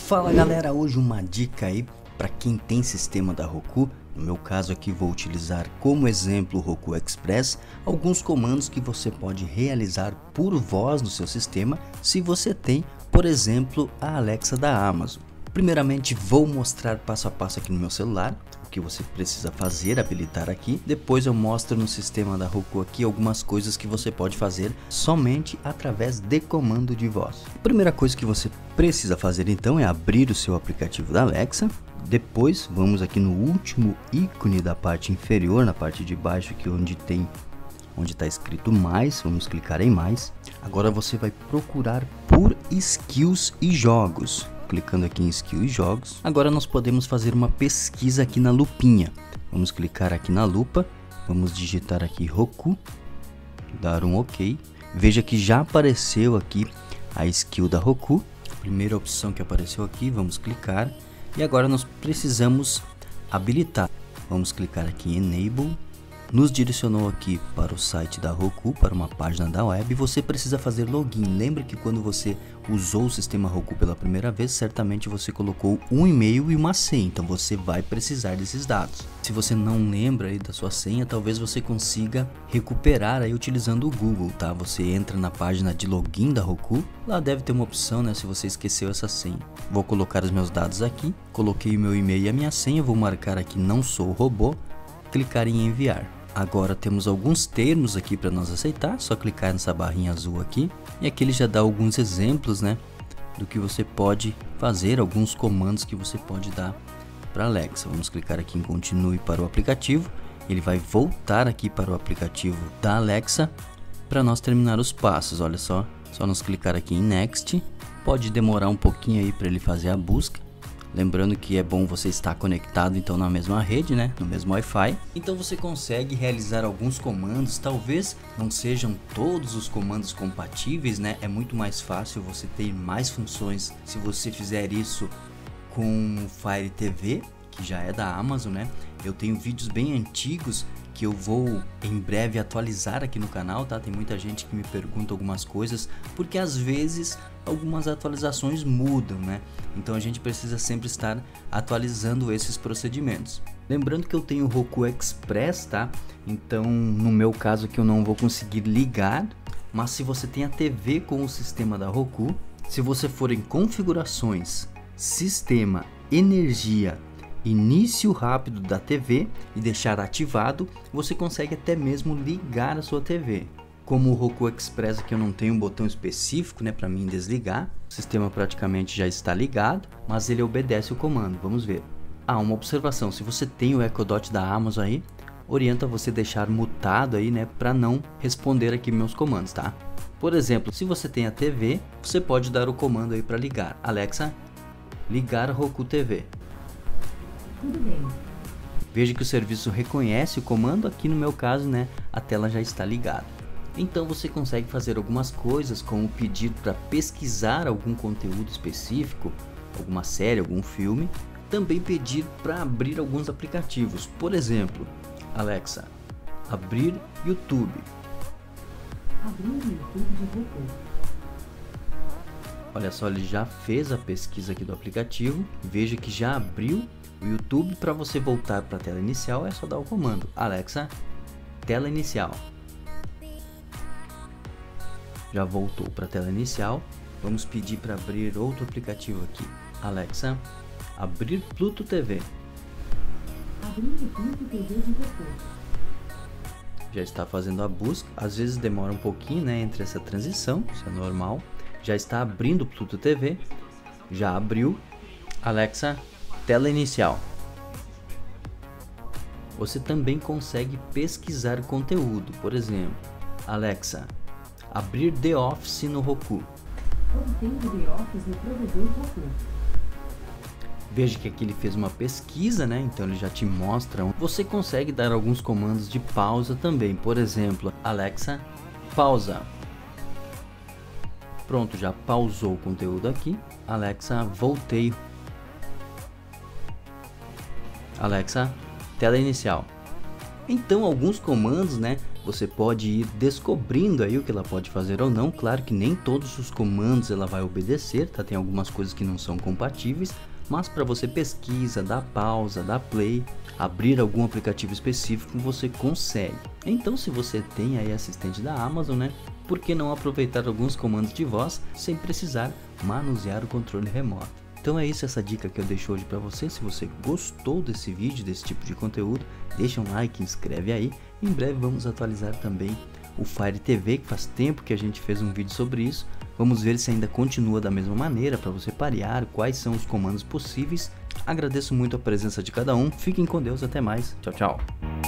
Fala galera, hoje uma dica aí para quem tem sistema da Roku. No meu caso aqui vou utilizar como exemplo o Roku Express, alguns comandos que você pode realizar por voz no seu sistema se você tem, por exemplo, a Alexa da Amazon. Primeiramente vou mostrar passo a passo aqui no meu celular o que você precisa fazer, habilitar aqui. Depois eu mostro no sistema da Roku aqui algumas coisas que você pode fazer somente através de comando de voz. A primeira coisa que você precisa fazer então é abrir o seu aplicativo da Alexa. Depois vamos aqui no último ícone da parte inferior, na parte de baixo aqui onde está escrito mais, vamos clicar em mais. Agora você vai procurar por skills e jogos. Clicando aqui em skill e jogos, agora nós podemos fazer uma pesquisa aqui na lupinha. Vamos clicar aqui na lupa, vamos digitar aqui Roku, dar um OK. Veja que já apareceu aqui a skill da Roku, primeira opção que apareceu aqui, vamos clicar. E agora nós precisamos habilitar. Vamos clicar aqui em Enable. Nos direcionou aqui para o site da Roku, para uma página da web. Você precisa fazer login. Lembre que quando você usou o sistema Roku pela primeira vez, certamente você colocou um e-mail e uma senha. Então você vai precisar desses dados. Se você não lembra aí da sua senha, talvez você consiga recuperar aí utilizando o Google, tá? Você entra na página de login da Roku. Lá deve ter uma opção, né? Se você esqueceu essa senha. Vou colocar os meus dados aqui. Coloquei o meu e-mail e a minha senha. Vou marcar aqui não sou robô. Clicar em enviar. Agora temos alguns termos aqui para nós aceitar, só clicar nessa barrinha azul aqui e aqui ele já dá alguns exemplos, né, do que você pode fazer, alguns comandos que você pode dar para Alexa. Vamos clicar aqui em continue para o aplicativo, ele vai voltar aqui para o aplicativo da Alexa para nós terminar os passos. Olha só nos clicar aqui em next, pode demorar um pouquinho aí para ele fazer a busca. Lembrando que é bom você estar conectado então na mesma rede, né? No mesmo Wi-Fi. Então você consegue realizar alguns comandos, talvez não sejam todos os comandos compatíveis, né? É muito mais fácil você ter mais funções se você fizer isso com o Fire TV, que já é da Amazon, né? Eu tenho vídeos bem antigos que eu vou em breve atualizar aqui no canal, tá? Tem muita gente que me pergunta algumas coisas, porque às vezes algumas atualizações mudam, né? Então a gente precisa sempre estar atualizando esses procedimentos. Lembrando que eu tenho o Roku Express, tá? Então no meu caso aqui eu não vou conseguir ligar, mas se você tem a TV com o sistema da Roku, se você for em configurações, sistema, energia, início rápido da TV e deixar ativado, você consegue até mesmo ligar a sua TV. Como o Roku Express aqui eu não tenho um botão específico, né, para mim desligar, o sistema praticamente já está ligado, mas ele obedece o comando. Vamos ver. Uma observação, se você tem o Echo Dot da Amazon aí, orienta você deixar mutado aí, né, para não responder aqui meus comandos, tá? Por exemplo, se você tem a TV, você pode dar o comando aí para ligar. Alexa, ligar Roku TV. Tudo bem. Veja que o serviço reconhece o comando, aqui no meu caso, né, a tela já está ligada. Então você consegue fazer algumas coisas, como pedir para pesquisar algum conteúdo específico, alguma série, algum filme. Também pedir para abrir alguns aplicativos. Por exemplo, Alexa, abrir YouTube. Abrir o YouTube de Roku. Olha só, ele já fez a pesquisa aqui do aplicativo. Veja que já abriu o YouTube. Para você voltar para a tela inicial é só dar o comando Alexa, tela inicial. Já voltou para a tela inicial. Vamos pedir para abrir outro aplicativo aqui. Alexa, abrir Pluto TV. Abrir o Pluto TV de Roku. Já está fazendo a busca. Às vezes demora um pouquinho, né, entre essa transição, isso é normal. Já está abrindo o Pluto TV. Já abriu. Alexa, tela inicial. Você também consegue pesquisar conteúdo. Por exemplo, Alexa, abrir The Office no Roku. Obtendo The Office no provedor Roku. Veja que aqui ele fez uma pesquisa, né? Então ele já te mostra. Você consegue dar alguns comandos de pausa também. Por exemplo, Alexa, pausa. Pronto, já pausou o conteúdo aqui. Alexa, voltei. Alexa, tela inicial. Então alguns comandos, né, você pode ir descobrindo aí o que ela pode fazer ou não. Claro que nem todos os comandos ela vai obedecer, tá? Tem algumas coisas que não são compatíveis, mas para você pesquisa, dar pausa, dar play, abrir algum aplicativo específico, você consegue. Então, se você tem aí assistente da Amazon, né? Por que não aproveitar alguns comandos de voz sem precisar manusear o controle remoto? Então é isso, essa dica que eu deixo hoje para você. Se você gostou desse vídeo, desse tipo de conteúdo, deixa um like, inscreve aí. Em breve vamos atualizar também o Fire TV, que faz tempo que a gente fez um vídeo sobre isso. Vamos ver se ainda continua da mesma maneira, para você parear quais são os comandos possíveis. Agradeço muito a presença de cada um. Fiquem com Deus, até mais. Tchau, tchau.